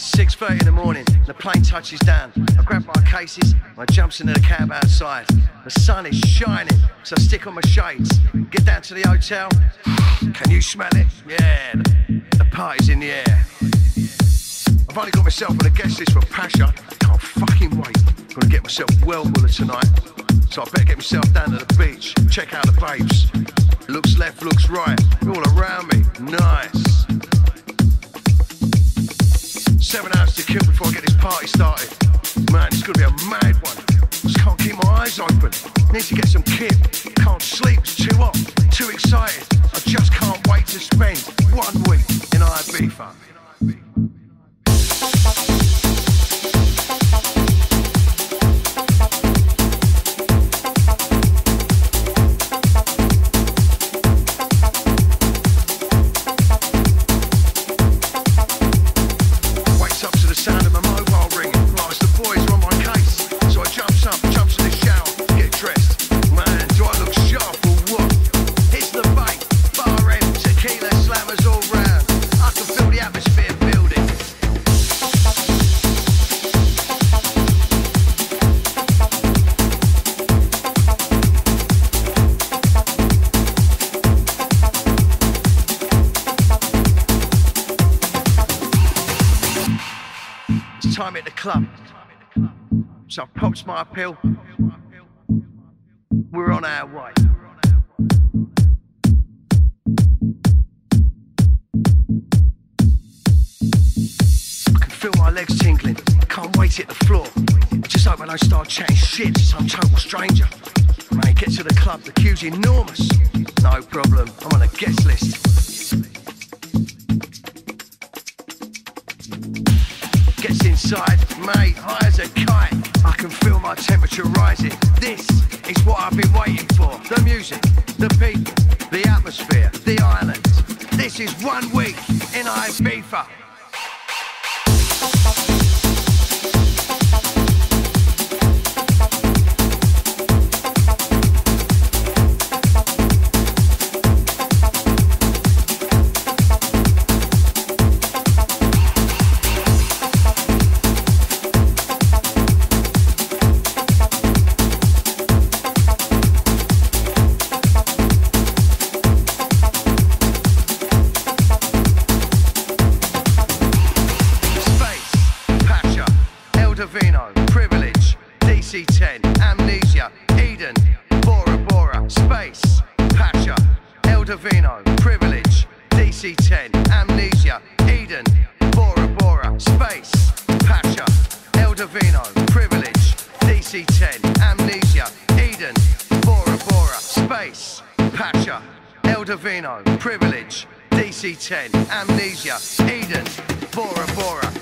6:30 in the morning, the plane touches down. I grab my cases, and I jumps into the cab outside. The sun is shining, so I stick on my shades. Get down to the hotel. Can you smell it? Yeah, the party's in the air. I've only got myself on a guest list for Pasha. Can't fucking wait. Gonna get myself well Muller tonight. So I better get myself down to the beach, check out the babes. Looks left, looks right, all around me. Nice. 7 hours to kill before I get this party started. Man, it's gonna be a mad one. Just can't keep my eyes open. Need to get some kit. Can't sleep, it's too hot, too excited. I just can't wait to spend 1 week in Ibiza. Time at the club, so I pops my pill. We're on our way. I can feel my legs tingling. Can't wait to hit the floor. Just hope I don't start chatting shit to some total stranger. Man, get to the club, the queue's enormous. No problem, I'm on a guest list. Gets inside, mate, high as a kite. I can feel my temperature rising. This is what I've been waiting for. The music, the people, the atmosphere, the island. This is 1 week in Ibiza. Privilege, DC10, Amnesia, Eden, Bora Bora, Space, Pacha, El Divino, Privilege, DC10, Amnesia, Eden, Bora Bora, Space, Pacha, El Divino, Privilege, DC10, Amnesia, Eden, Bora Bora, Space, Pacha, El Divino, Privilege, DC10, Amnesia, Eden, Bora Bora.